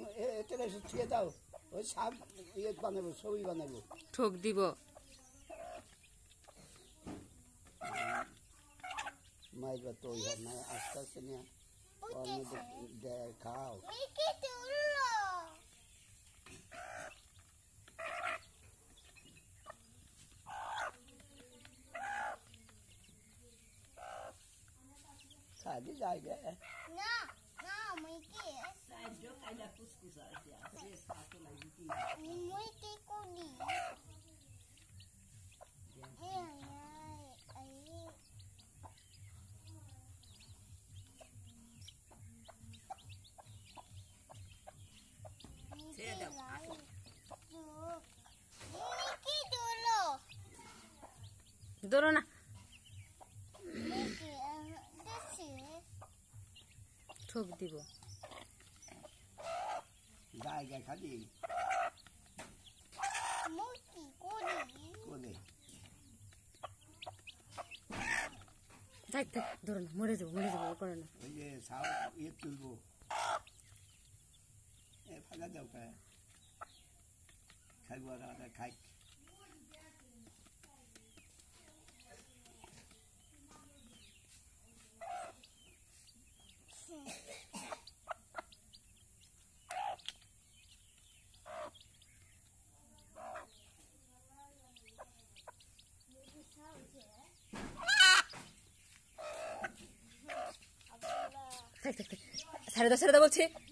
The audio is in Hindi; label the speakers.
Speaker 1: এতে ছুঁয়ে দাও ওই সাপ ইয়ে বানাবো ছবি বানাবো
Speaker 2: ঠোক দিব
Speaker 1: মাইবা তো না আস্তে আস্তে নিয়ে খাও खाली जाएगा
Speaker 3: ना ना मुझे
Speaker 4: जो काला कुछ आ गया रेस खाते लगी थी
Speaker 3: मुझे को नहीं
Speaker 2: দৌড়ো না ঠোক দিব
Speaker 1: जाएगा खाली
Speaker 3: मुझे को नहीं
Speaker 1: कोने
Speaker 2: থাক থাক ধরো না মরে যাবো করে না
Speaker 1: ওই যে সাপ ইয়ে তুলবো এ ফাঁকা দাও কা খাইবো আর খাই
Speaker 2: থাক থাক থাক ছেড়ে দাও বলছি